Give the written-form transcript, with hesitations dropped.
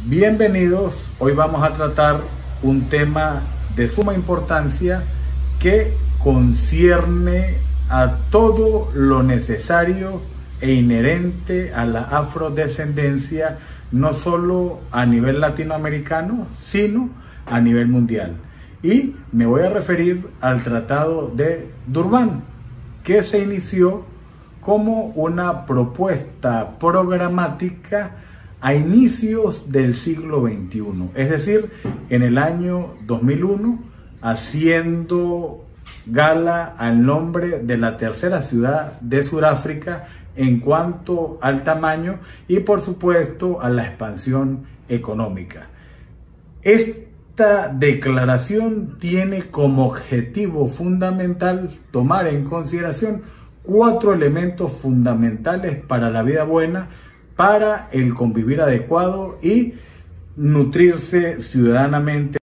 Bienvenidos, hoy vamos a tratar un tema de suma importancia que concierne a todo lo necesario e inherente a la afrodescendencia, no solo a nivel latinoamericano, sino a nivel mundial. Y me voy a referir al Tratado de Durban, que se inició como una propuesta programática a inicios del siglo XXI, es decir, en el año 2001, haciendo gala al nombre de la tercera ciudad de Sudáfrica en cuanto al tamaño y, por supuesto, a la expansión económica. Esta declaración tiene como objetivo fundamental tomar en consideración 4 elementos fundamentales para la vida buena, para el convivir adecuado y nutrirse ciudadanamente